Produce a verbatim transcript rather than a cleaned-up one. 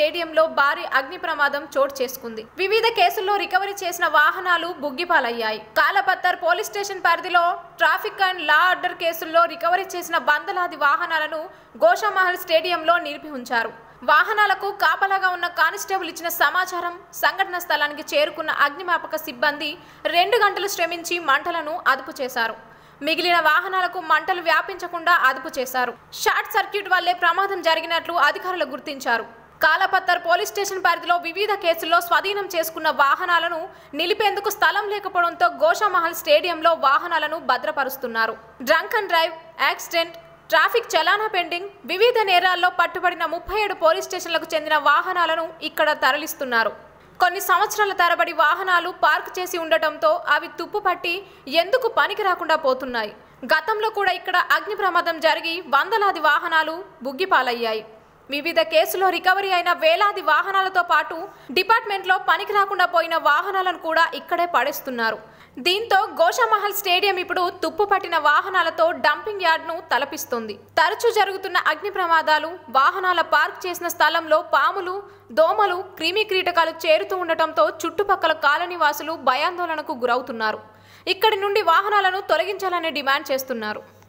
స్టేడియంలో భారీ అగ్ని ప్రమాదం చోటు చేసుకుంది. వివిధ కేసుల్లో రికవరీ చేసిన వాహనాలు బుగ్గిపాలయ్యాయి. కాలపత్తర్ పోలీస్ స్టేషన్ పరిధిలో ట్రాఫిక్ అండ్ లా ఆర్డర్ కేసుల్లో రికవరీ చేసిన వందలాది వాహనాలను గోషామహల్ స్టేడియంలో నిలిపి ఉంచారు. వాహనాలకు కాపలాగా ఉన్న కానిస్టేబుల్ ఇచ్చిన సమాచారం సంఘటన స్థలానికి చేరుకున్న అగ్నిమాపక సిబ్బంది రెండు గంటలు శ్రమించి మంటలను అదుపు చేశారు. మిగిలిన వాహనాలకు మంటలు వ్యాపించకుండా అదుపు చేశారు. షార్ట్ సర్క్యూట్ వల్లే ప్రమాదం జరిగినట్లు అధికారులు గుర్తించారు. కాలపత్తర్ పోలీస్ స్టేషన్ పరిధిలో వివిధ కేసుల్లో స్వాధీనం చేసుకున్న వాహనాలను నిలిపేందుకు స్థలం లేకపోవడంతో గోషామహల్ స్టేడియంలో వాహనాలను భద్రపరుస్తున్నారు. Drunk and drive, accident, traffic చలానా పెండింగ్, వివిధ నేరాల్లో పట్టుబడిన ముప్పై ఏడు పోలీస్ స్టేషన్లకు చెందిన వాహనాలను ఇక్కడ తరలిస్తున్నారు. కొన్ని సంవత్సరాల తరబడి వాహనాలు పార్క్ చేసి ఉండటంతో అవి తుప్పుపట్టి ఎందుకు పనికి రాకుండా పోతున్నాయి. గతంలో కూడా ఇక్కడ అగ్ని ప్రమాదం జరిగి వందలాది వాహనాలు బుగ్గిపాలయ్యాయి. వివిధ కేసులో రికవరీ అయిన వేలాది వాహనాలతో పాటు డిపార్ట్మెంట్లో పనికి రాకుండా పోయిన వాహనాలను కూడా ఇక్కడే పడేస్తున్నారు. దీంతో గోషామహల్ స్టేడియం ఇప్పుడు తుప్పు పట్టిన వాహనాలతో డంపింగ్ యార్డ్ను తలపిస్తుంది. తరచూ జరుగుతున్న అగ్ని ప్రమాదాలు, వాహనాల పార్క్ చేసిన స్థలంలో పాములు, దోమలు, క్రిమి కీటకాలు చేరుతూ ఉండటంతో చుట్టుపక్కల కాలనీ వాసులు భయాందోళనకు గురవుతున్నారు. ఇక్కడి నుండి వాహనాలను తొలగించాలని డిమాండ్ చేస్తున్నారు.